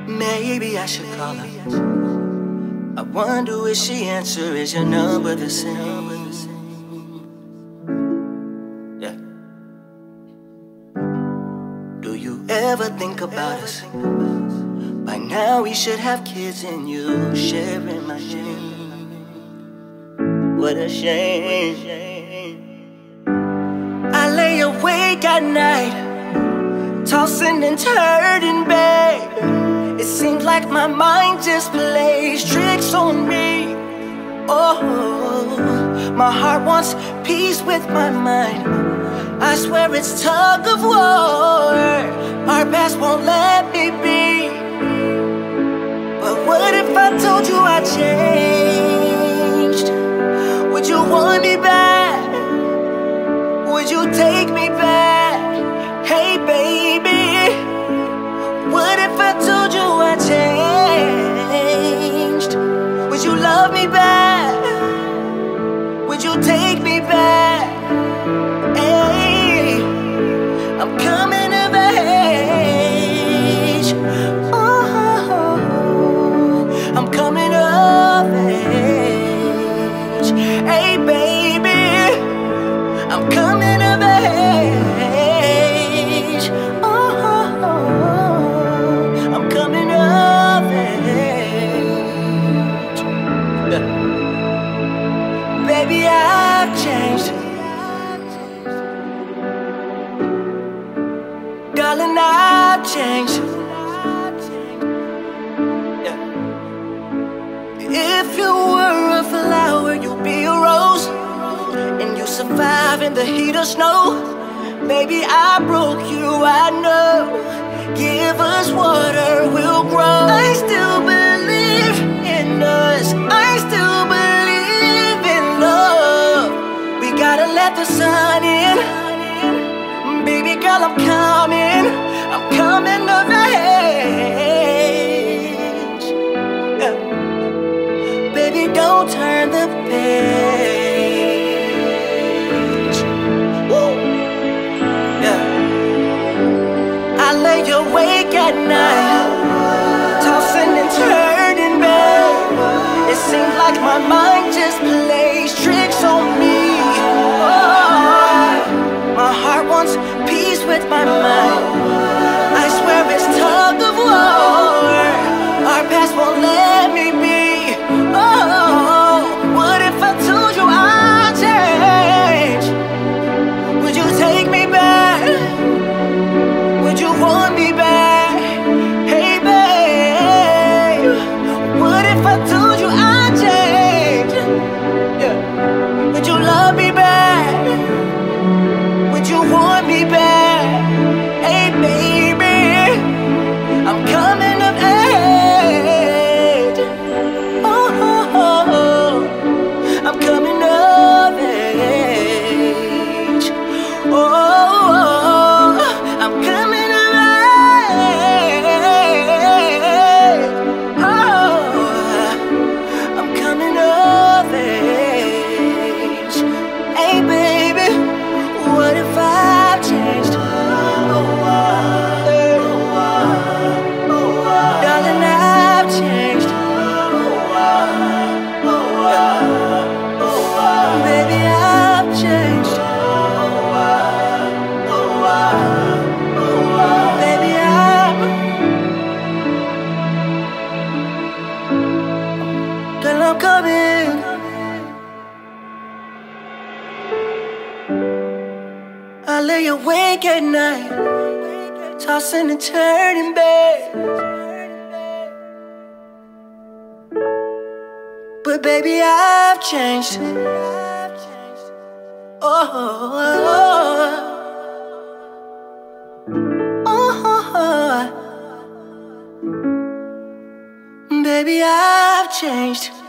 Maybe I should call her. I wonder will she answer, is your number the same? Yeah. Do you ever think about us? By now we should have kids and you sharing my shame. What a shame. I lay awake at night, tossing and turning, babe. It seems like my mind just plays tricks on me. Oh, my heart wants peace with my mind. I swear it's tug of war. Our past won't let me be. But what if I told you I changed? Would you want me back? Would you take me back? Hey baby, what if I told you I changed? Would you love me back? Would you take me back? Hey, I'm coming of age. Oh, I'm coming of age. Hey baby, I'm coming of age. Oh, I'm coming of age. Yeah. Baby, I've changed. Darling, I've changed. Yeah. If you were a flower, you'd be a rose, and you survive in the heat of snow. Baby, I broke you, I know. Give us water, we'll grow. I still believe in us, I still believe in love. We gotta let the sun in. Baby girl, I'm coming of age. Yeah. Baby, don't turn the page. Woo. Yeah. I lay awake at night, tossing and turning, babe. It seems like my mind just plays tricks on me. Oh, my heart wants peace with my mind. I swear it's tug of war. Our past won't let me be. Oh, what if I told you I changed? Would you take me back? Would you want me back? Hey babe, what if I told you I changed? Yeah. Would you love me back? Would you want me back? Hey baby, I'm coming of age. Oh, I'm coming of age. Oh, I'm coming of age. Oh, I'm coming of age. Hey baby, what if I've changed? Darling, I've changed. Baby, I've changed. Baby, girl, I'm coming. I lay awake at night, tossing and turning, babe. But baby, I've changed. Oh, baby, I've changed.